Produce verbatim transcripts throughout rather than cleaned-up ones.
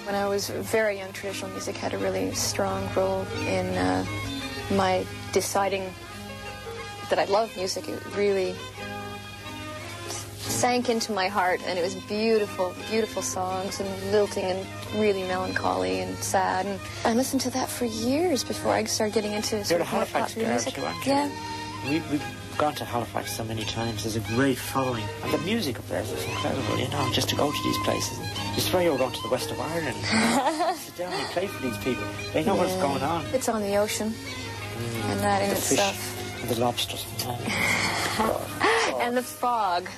When I was very young, traditional music had a really strong role in uh, my deciding that I love music. It really sank into my heart, and it was beautiful, beautiful songs, and lilting and really melancholy and sad. And I listened to that for years before I started getting into sort of more popular music. Yeah. We, we've gone to Halifax so many times. There's a great following. And the music up there is incredible, you know, just to go to these places. You swear you're going to the west of Ireland. Sit down and play for these people. They know yeah. what's going on. It's on the ocean. Mm. And that in the itself. Fish and the lobsters. Oh. And the fog.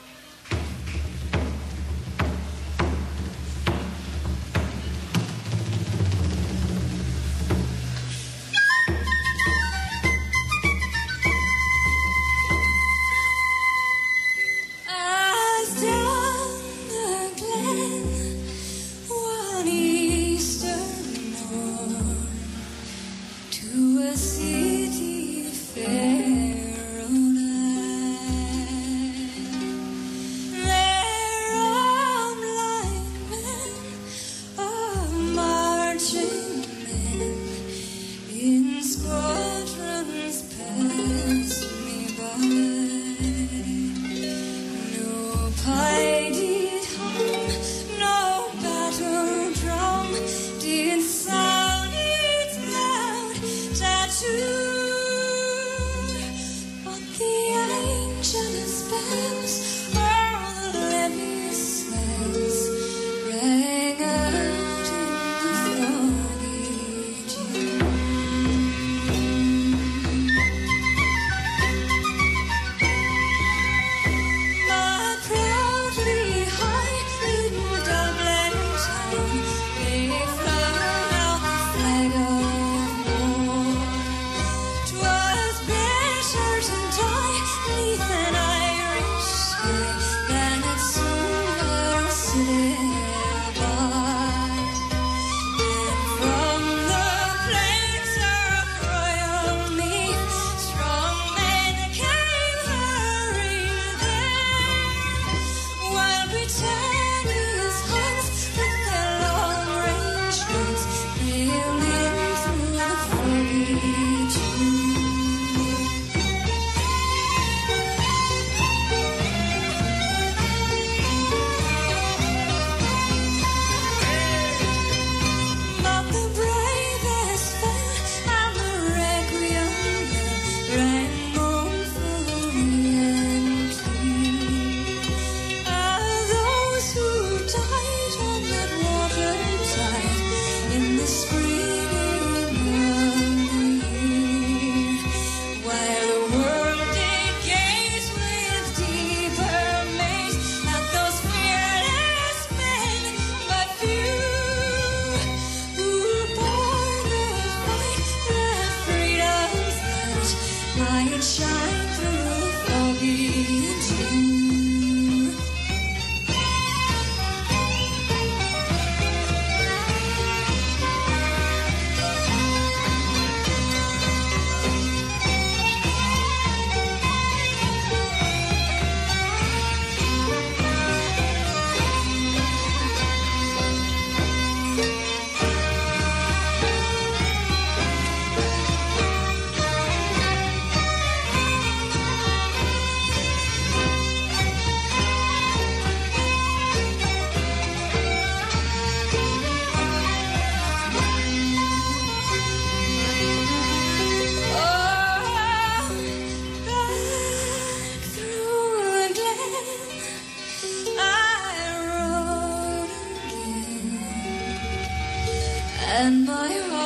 And my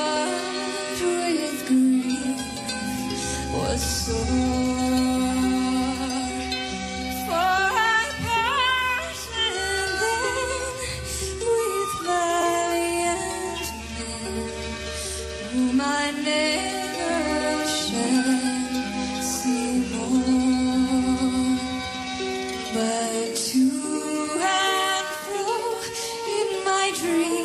heart with grief was sore, for I parted then with valiant men, whom I never shall see more, but to and fro in my dreams